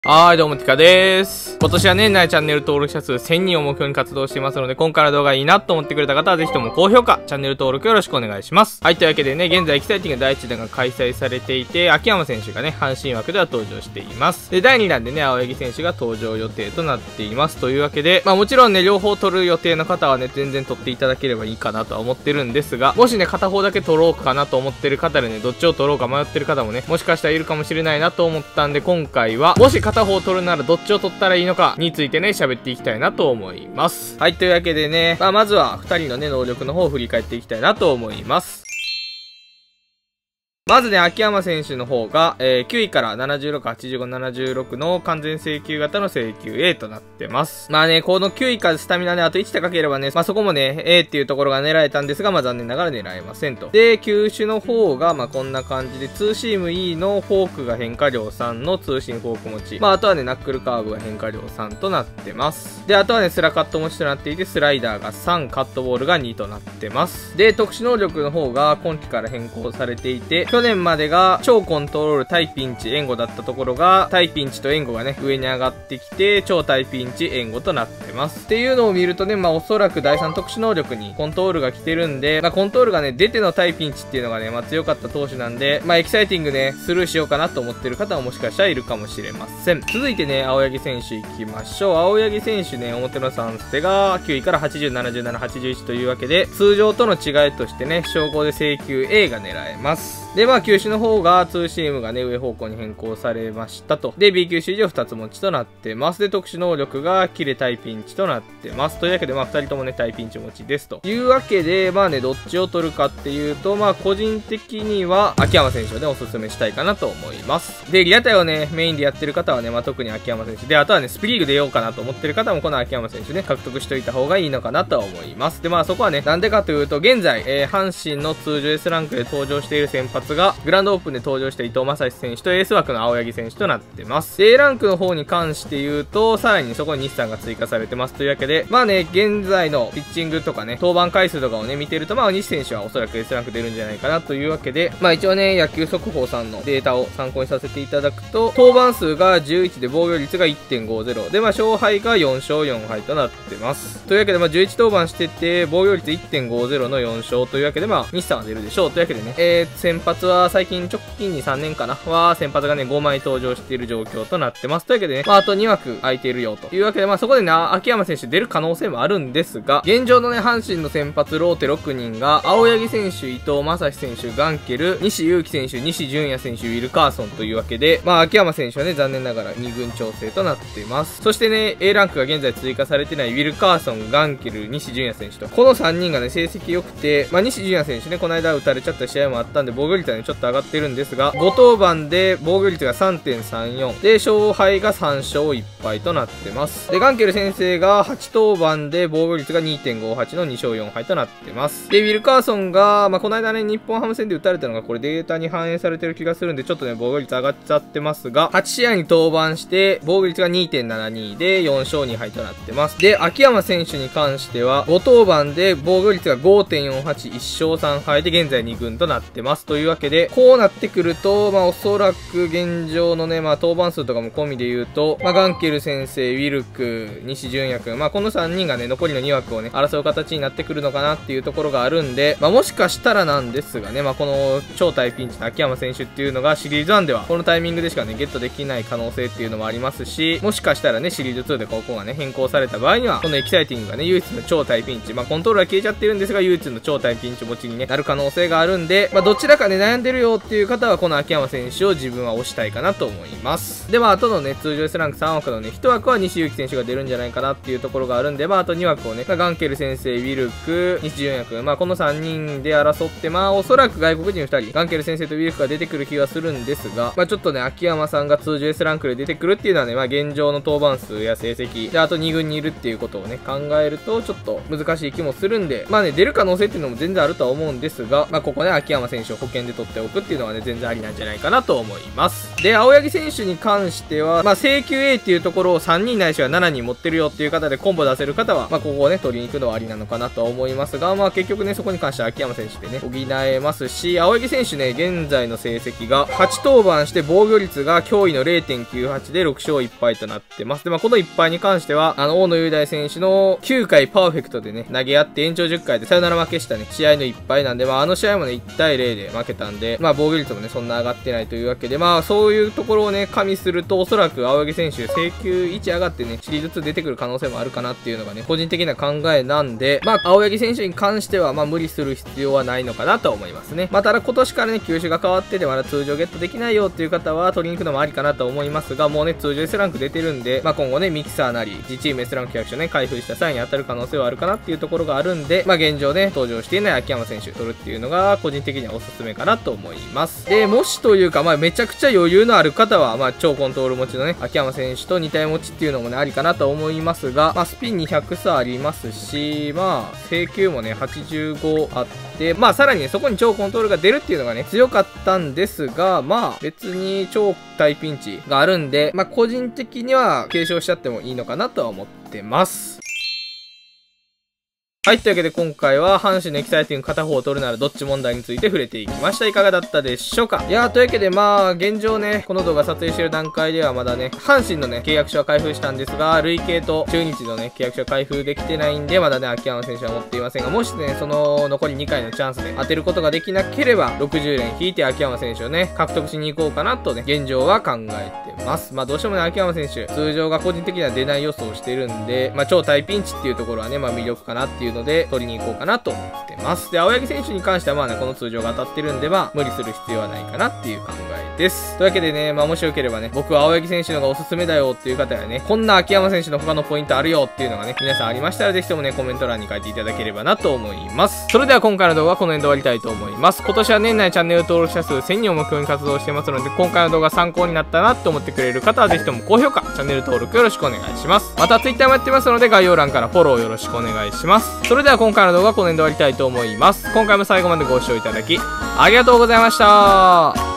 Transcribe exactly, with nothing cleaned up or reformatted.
はーい、どうも、ティカでーす。今年は年内チャンネル登録者数せんにんを目標に活動していますので、今回の動画いいなと思ってくれた方は、ぜひとも高評価、チャンネル登録よろしくお願いします。はい、というわけでね、現在エキサイティングだいいちだんが開催されていて、秋山選手がね、阪神枠では登場しています。で、だいにだんでね、青柳選手が登場予定となっています。というわけで、まあもちろんね、両方取る予定の方はね、全然取っていただければいいかなとは思ってるんですが、もしね、片方だけ取ろうかなと思ってる方でね、どっちを取ろうか迷ってる方もね、もしかしたらいるかもしれないなと思ったんで、今回は、もし片方取るならどっちを取ったらいいのかについてね、喋っていきたいなと思います。はい、というわけでね、まあ、まずはふたりのね、能力の方を振り返っていきたいなと思います。まずね、秋山選手の方が、えー、きゅういからななじゅうろく、はちじゅうご、ななじゅうろくの完全請求型の請求 A となってます。まあね、このきゅういからスタミナね、あといち高ければね、まあそこもね、A っていうところが狙えたんですが、まあ残念ながら狙えませんと。で、球種の方が、まあこんな感じで、ツーシーム E のフォークが変化量さんの通信フォーク持ち。まああとはね、ナックルカーブが変化量さんとなってます。で、あとはね、スラカット持ちとなっていて、スライダーがさん、カットボールがにとなってます。で、特殊能力の方が今季から変更されていて、去年までが、超コントロール対ピンチ援護だったところが、対ピンチと援護がね、上に上がってきて、超対ピンチ援護となってます。っていうのを見るとね、まあおそらくだいさん特殊能力にコントロールが来てるんで、まあコントロールがね、出ての対ピンチっていうのがね、まあ強かった投手なんで、まあエキサイティングね、スルーしようかなと思ってる方はもしかしたらいるかもしれません。続いてね、青柳選手いきましょう。青柳選手ね、表のさん捨てがきゅういからはちじゅう、ななじゅうなな、はちじゅういちというわけで、通常との違いとしてね、称号で請求 A が狙えます。で、まあ、球種の方がツーシームがね、上方向に変更されましたと。で、B 球種以上ふたつ持ちとなってます。で、特殊能力がキレ対ピンチとなってます。というわけで、まあ、ふたりともね、対ピンチ持ちですと。いうわけで、まあね、どっちを取るかっていうと、まあ、個人的には、秋山選手をね、おすすめしたいかなと思います。で、リアタイをね、メインでやってる方はね、まあ、特に秋山選手。で、あとはね、スプリーグ出ようかなと思ってる方も、この秋山選手ね、獲得しといた方がいいのかなとは思います。で、まあ、そこはね、なんでかというと、現在、えー、阪神の通常 S ランクで登場している先発が、グランドオープンで登場した伊藤将司選手とエース枠の青柳選手となってます。A ランクの方に関して言うと、さらにそこに西さんが追加されてますというわけで、まあね、現在のピッチングとかね、登板回数とかをね、見てると、まあ西選手はおそらく S ランク出るんじゃないかなというわけで、まあ一応ね、野球速報さんのデータを参考にさせていただくと、登板数がじゅういちで防御率が いってんごゼロ で、まあ勝敗がよん勝よん敗となってます。というわけで、まあじゅういち登板してて、防御率 いってんごゼロ のよん勝というわけで、まあ西さんは出るでしょうというわけでね、えー、先発は最近直近にさんねんかなは先発がねごまい登場している状況となってます。というわけでね、まああとに枠空いているよというわけで、まあそこでね秋山選手出る可能性もあるんですが、現状のね阪神の先発ローテろくにんが青柳選手、伊藤将司選手、ガンケル、西勇輝選手、西純也選手、ウィルカーソンというわけで、まあ秋山選手はね残念ながらに軍調整となっています。そしてね A ランクが現在追加されてないウィルカーソン、ガンケル、西純也選手とこのさんにんがね成績良くて、まあ西純也選手ねこの間打たれちゃった試合もあったんで防御率はねちょっと上がってるんですが、ご登板で防御率が さんてんさんよん で勝敗がさん勝いっ敗となってます。でガンケル先生がはち登板で防御率が にてんごはち のに勝よん敗となってます。でウィルカーソンが、まあ、この間ね日本ハム戦で打たれたのがこれデータに反映されてる気がするんでちょっとね防御率上がっちゃってますが、はち試合に登板して防御率が にてんななに でよん勝に敗となってます。で秋山選手に関してはご登板で防御率が ごてんよんはち、いち勝さん敗で現在に軍となってます。というわけでこうなってくると、まあおそらく現状のね、まあ登板数とかも込みで言うと、まあガンケル先生、ウィルク、西純也くん、まあこのさんにんがね、残りのに枠をね、争う形になってくるのかなっていうところがあるんで、まあもしかしたらなんですがね、まあこの超大ピンチの秋山選手っていうのがシリーズワンでは、このタイミングでしかね、ゲットできない可能性っていうのもありますし、もしかしたらね、シリーズツーでここがね、変更された場合には、このエキサイティングがね、唯一の超大ピンチ、まあコントロールは消えちゃってるんですが、唯一の超大ピンチ持ちに、ね、なる可能性があるんで、まあどちらかね、悩んでるよっていう方は、この秋山選手を自分は推したいかなと思います。で、まあ、あとのね、通常 S ランクさん枠のね、いち枠は西勇輝選手が出るんじゃないかなっていうところがあるんで、まあ、あとに枠をね、まあ、ガンケル先生、ウィルク、西純也君、まあ、このさんにんで争って、まあ、おそらく外国人ふたり、ガンケル先生とウィルクが出てくる気はするんですが、まあ、ちょっとね、秋山さんが通常 S ランクで出てくるっていうのはね、まあ、現状の登板数や成績、で、あとに軍にいるっていうことをね、考えると、ちょっと難しい気もするんで、まあね、出る可能性っていうのも全然あるとは思うんですが、まあ、ここね、秋山選手を保険でで取っておくっていうのはね、全然ありなんじゃないかなと思います。で、青柳選手に関しては、まあ、請求 A っていうところをさんにんないしはしちにん持ってるよっていう方でコンボ出せる方は、まあ、ここをね、取りに行くのはありなのかなとは思いますが、まあ、結局ね、そこに関しては秋山選手でね、補えますし、青柳選手ね、現在の成績がはち登板して防御率が驚異の れいてんきゅうはち でろく勝いっ敗となってます。で、まあ、このいっ敗に関しては、あの、大野雄大選手のきゅうかいパーフェクトでね、投げ合って延長じゅっかいでサヨナラ負けしたね、試合のいっ敗なんで、まあ、あの試合もね、いちたいゼロで負けたんで、まあ、防御率もね、そんな上がってないというわけで、まあ、そういうところをね、加味すると、おそらく青柳選手、請求いち上がってね、シリーズツー出てくる可能性もあるかなっていうのがね、個人的な考えなんで、まあ、青柳選手に関しては、まあ、無理する必要はないのかなとは思いますね。まあ、ただ今年からね、球種が変わってて、まだ通常ゲットできないよっていう方は、取りに行くのもありかなと思いますが、もうね、通常 S ランク出てるんで、まあ、今後ね、ミキサーなり、自チーム S ランク契約書ね、開封した際に当たる可能性はあるかなっていうところがあるんで、まあ、現状ね、登場していない秋山選手取るっていうのが、個人的にはおすすめかなと思います。で、もしというか、まあ、めちゃくちゃ余裕のある方は、まあ、超コントロール持ちのね、秋山選手と似体持ちっていうのもね、ありかなと思いますが、まあ、スピンにひゃく差ありますし、まあ、請求もね、はちじゅうごあって、まあ、さらにね、そこに超コントロールが出るっていうのがね、強かったんですが、まあ、別に超大ピンチがあるんで、まあ、個人的には継承しちゃってもいいのかなとは思ってます。はい。というわけで今回は阪神のエキサイティング片方を取るならどっち問題について触れていきました。いかがだったでしょうか。いやー、というわけでまあ、現状ね、この動画撮影してる段階ではまだね、阪神のね、契約書は開封したんですが、累計と中日のね、契約書は開封できてないんで、まだね、秋山選手は持っていませんが、もしね、その残りにかいのチャンスで当てることができなければ、ろくじゅうれん引いて秋山選手をね、獲得しに行こうかなとね、現状は考えてます。まあ、どうしてもね、秋山選手、通常が個人的には出ない予想をしてるんで、まあ、超大ピンチっていうところはね、まあ、魅力かなっていうので、取りに行こうかなと思ってます。で、青柳選手に関してはまあね、この通常が当たってるんで、まあ、無理する必要はないかなっていう考えです。というわけでね、まあ、もしよければね、僕は青柳選手のがおすすめだよっていう方やね、こんな秋山選手の他のポイントあるよっていうのがね、皆さんありましたら、ぜひともね、コメント欄に書いていただければなと思います。それでは今回の動画はこの辺で終わりたいと思います。今年は年内チャンネル登録者数せんにんを目標に活動してますので、今回の動画参考になったなって思ってくれる方は、ぜひとも高評価、チャンネル登録よろしくお願いします。また Twitter もやってますので、概要欄からフォローよろしくお願いします。それでは今回の動画はこの辺で終わりたいと思います。今回も最後までご視聴いただきありがとうございました。